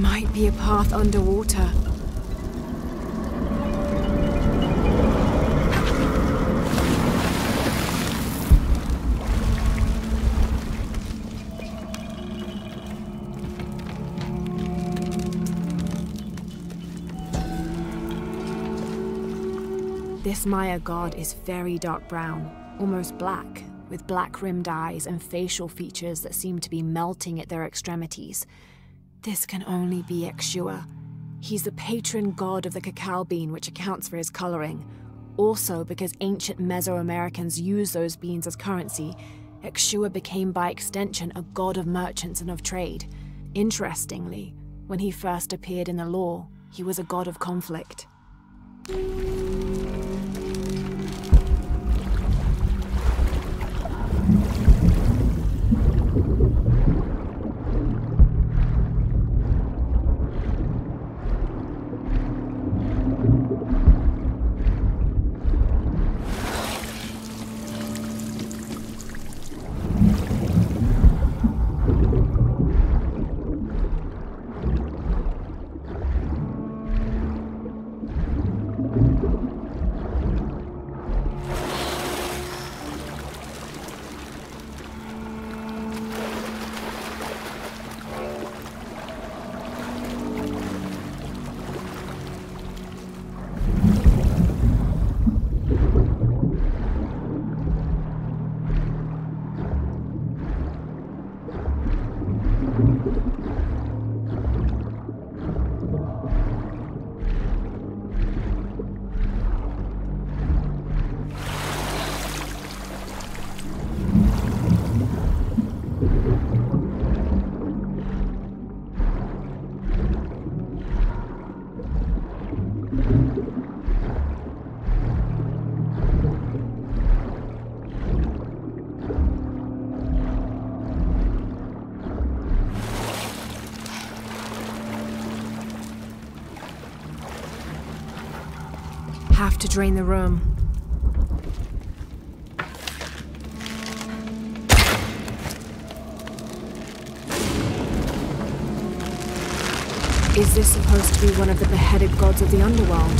might be a path underwater. This Maya god is very dark brown, almost black, with black-rimmed eyes and facial features that seem to be melting at their extremities. This can only be Exua. He's the patron god of the cacao bean, which accounts for his coloring. Also, because ancient Mesoamericans used those beans as currency, Exua became by extension a god of merchants and of trade. Interestingly, when he first appeared in the lore, he was a god of conflict. Have to drain the room. Is this supposed to be one of the beheaded gods of the underworld?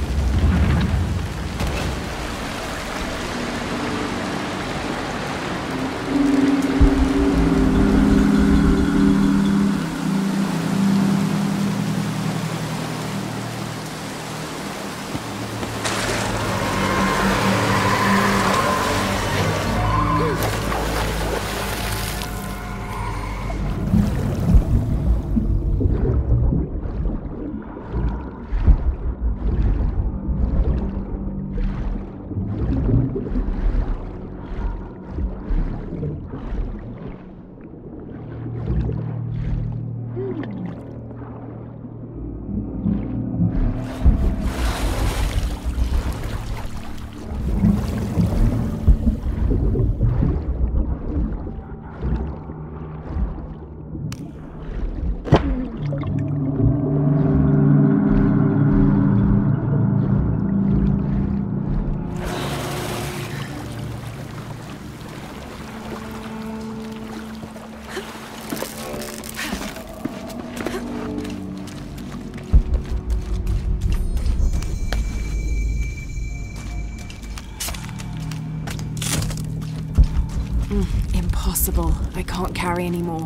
Impossible. I can't carry anymore.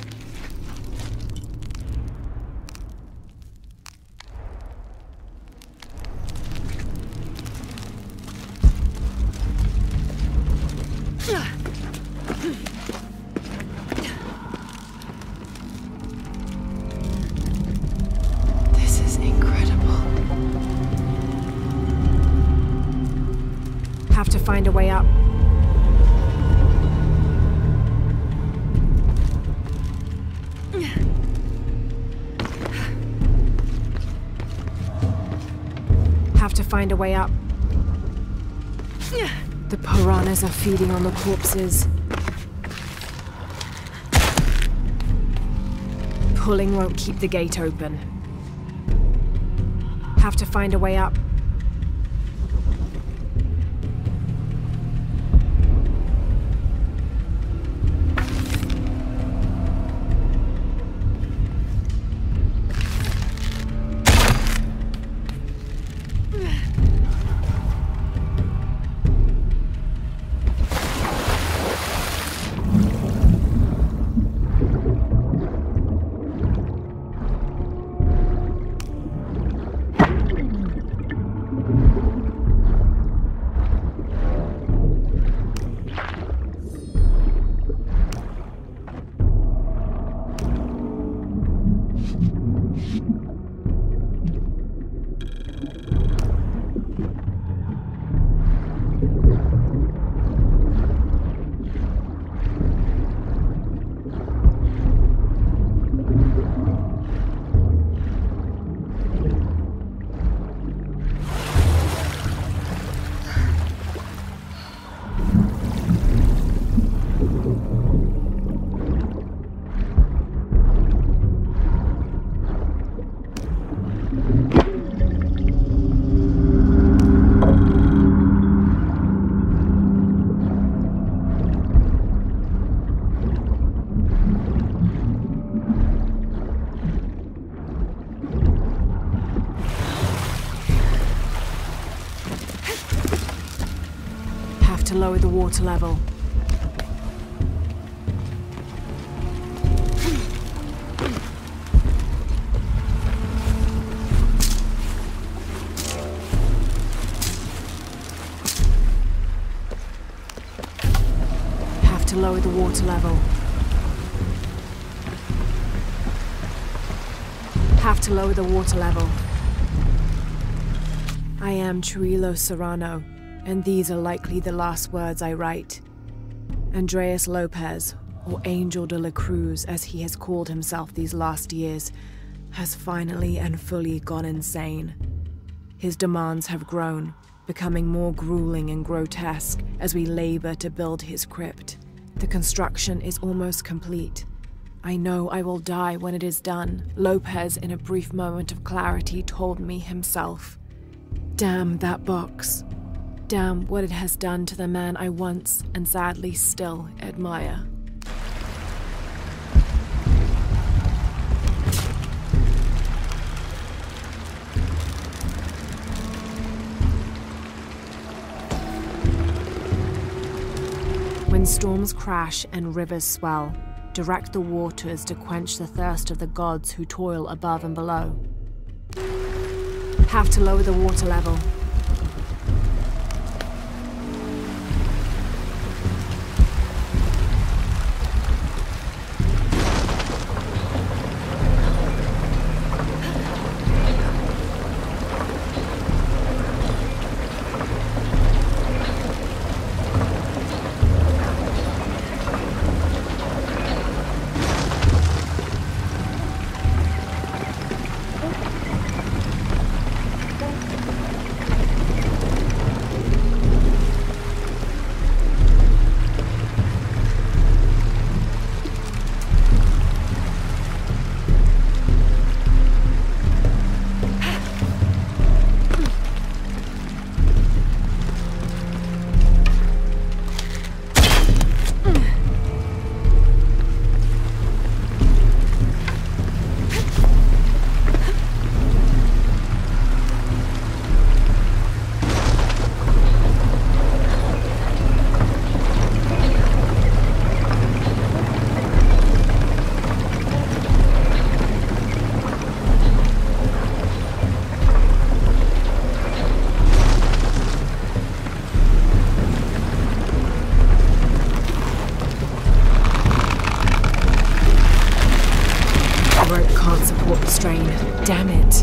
This is incredible. Have to find a way up. Find a way up. The piranhas are feeding on the corpses. Pulling won't keep the gate open. Have to find a way up. lower the water level. Have to lower the water level. Have to lower the water level. I am Trujillo Serrano, and these are likely the last words I write. Andreas Lopez, or Angel de la Cruz as he has called himself these last years, has finally and fully gone insane. His demands have grown, becoming more grueling and grotesque as we labor to build his crypt. The construction is almost complete. I know I will die when it is done, Lopez, in a brief moment of clarity, told me himself. Damn that box. Damn what it has done to the man I once, and sadly still, admire. When storms crash and rivers swell, direct the waters to quench the thirst of the gods who toil above and below. Have to lower the water level. Damn it.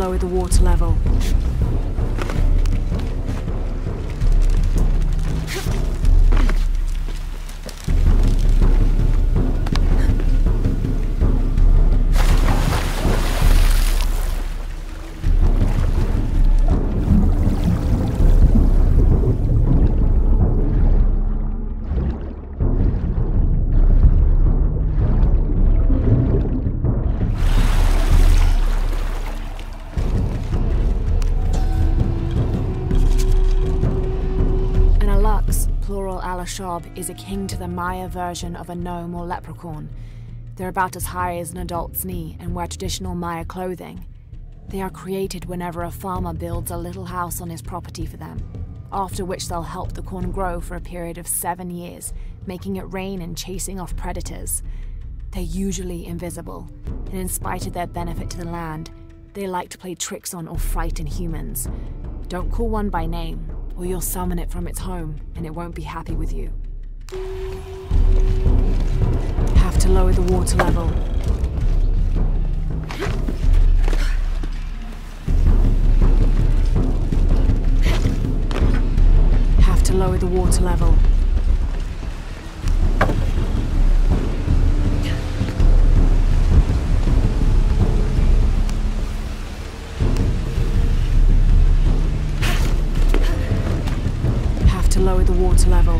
lower the water level. Plural Alashab is akin to the Maya version of a gnome or leprechaun. They're about as high as an adult's knee and wear traditional Maya clothing. They are created whenever a farmer builds a little house on his property for them, after which they'll help the corn grow for a period of 7 years, making it rain and chasing off predators. They're usually invisible, and in spite of their benefit to the land, they like to play tricks on or frighten humans. Don't call one by name, or you'll summon it from its home, and it won't be happy with you. Have to lower the water level. Have to lower the water level. Lower the water level.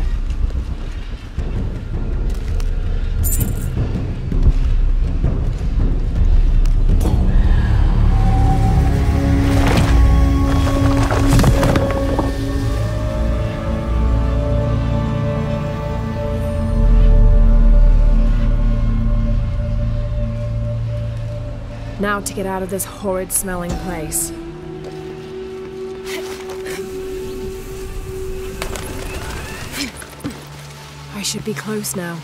Now to get out of this horrid smelling place. I should be close now.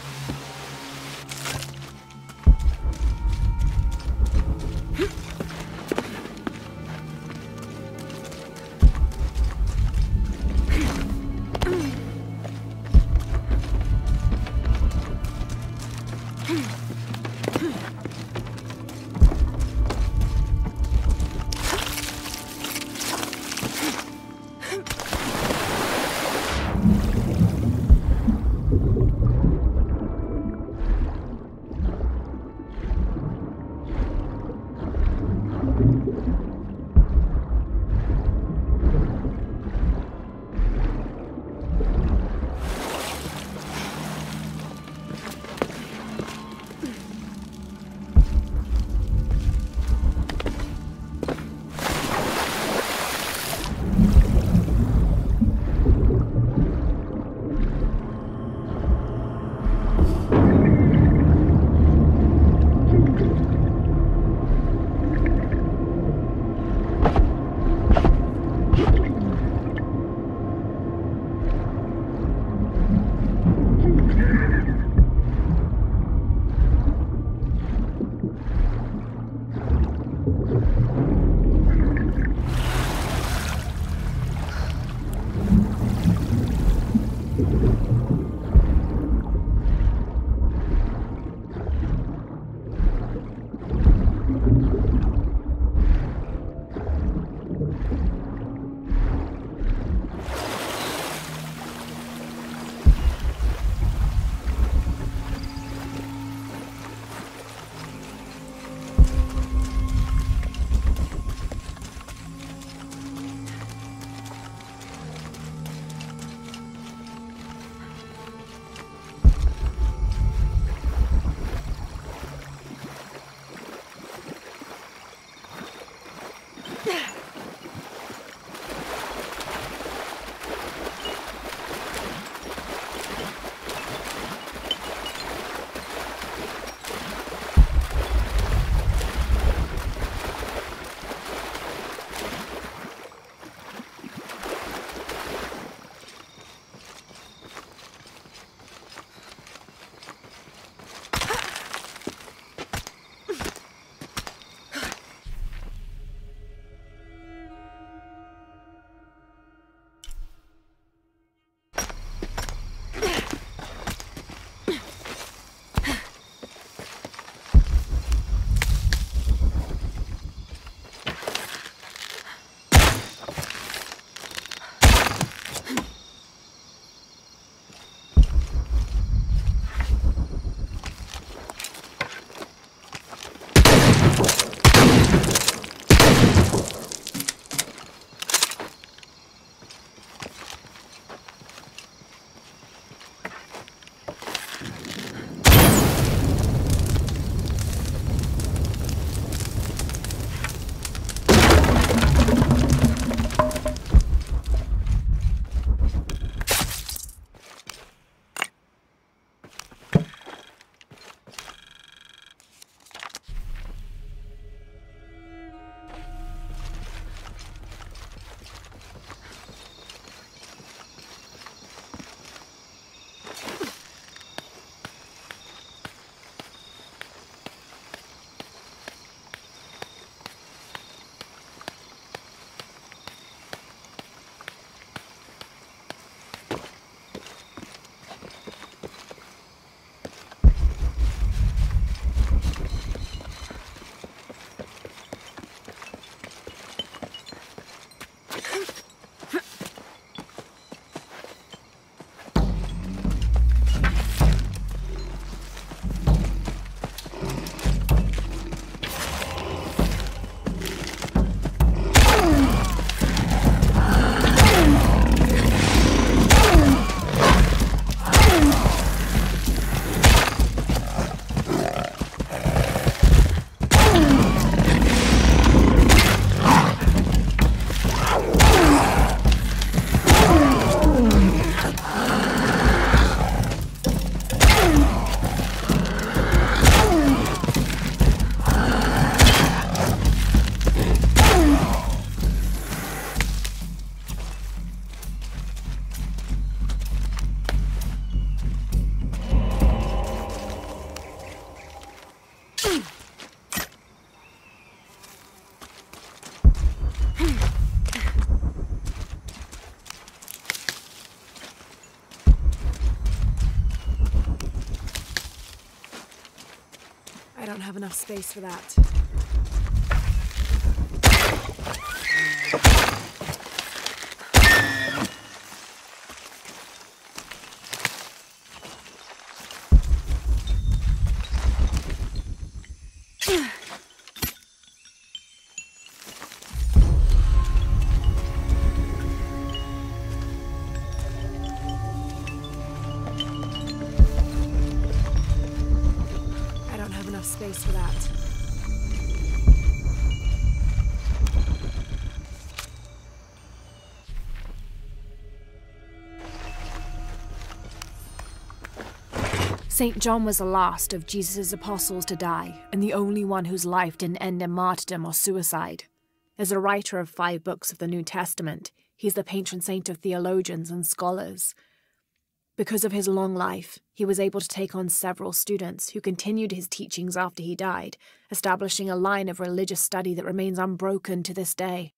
don't have enough space for that. Space for that. St. John was the last of Jesus' apostles to die, and the only one whose life didn't end in martyrdom or suicide. As a writer of 5 books of the New Testament, he's the patron saint of theologians and scholars. Because of his long life, he was able to take on several students who continued his teachings after he died, establishing a line of religious study that remains unbroken to this day.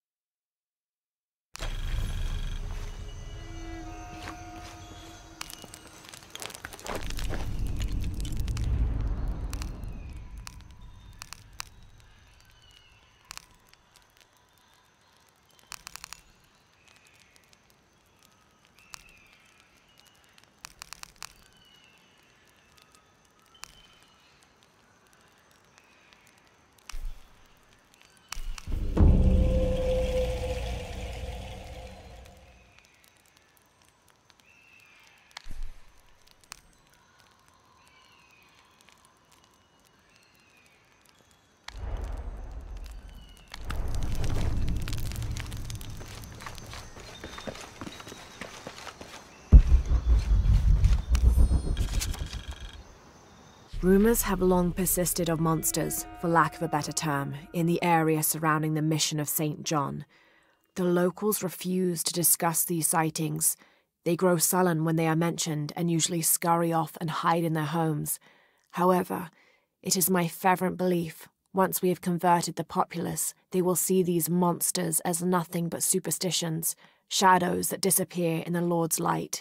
Rumours have long persisted of monsters, for lack of a better term, in the area surrounding the mission of St. John. The locals refuse to discuss these sightings. They grow sullen when they are mentioned and usually scurry off and hide in their homes. However, it is my fervent belief, once we have converted the populace, they will see these monsters as nothing but superstitions, shadows that disappear in the Lord's light.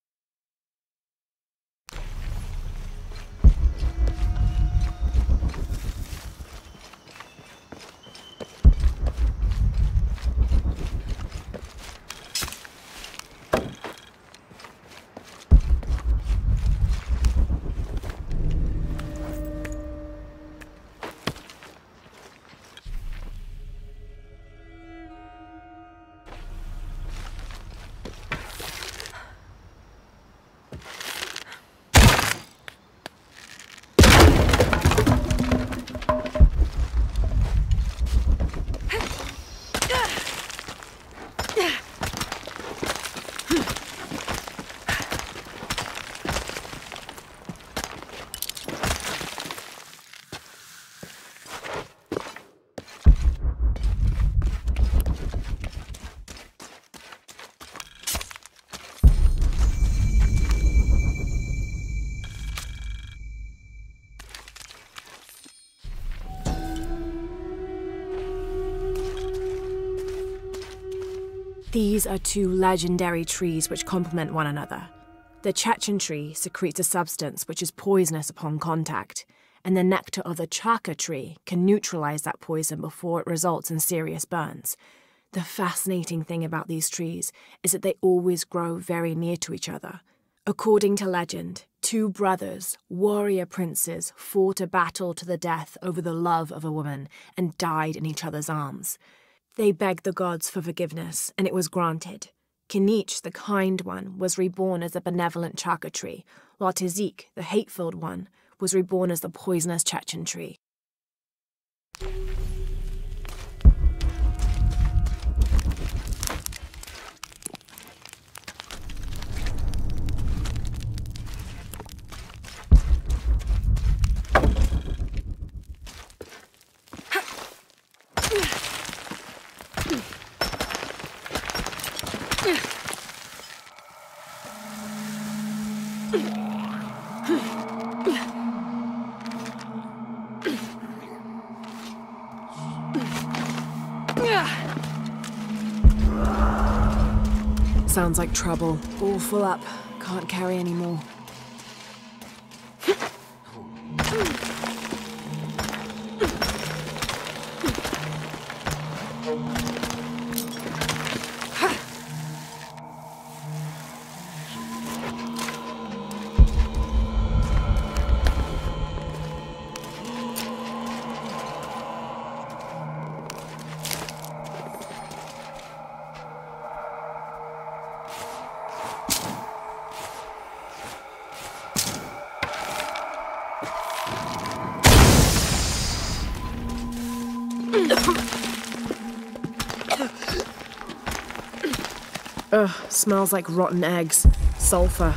These are 2 legendary trees which complement one another. The Chechen tree secretes a substance which is poisonous upon contact, and the nectar of the chaka tree can neutralize that poison before it results in serious burns. The fascinating thing about these trees is that they always grow very near to each other. According to legend, 2 brothers, warrior princes, fought a battle to the death over the love of a woman and died in each other's arms. They begged the gods for forgiveness, and it was granted. Kinich, the kind one, was reborn as a benevolent chaka tree, while Tizik, the hate-filled one, was reborn as the poisonous Chechen tree. Sounds like trouble. All full up. Can't carry any more. Ugh, smells like rotten eggs. Sulfur.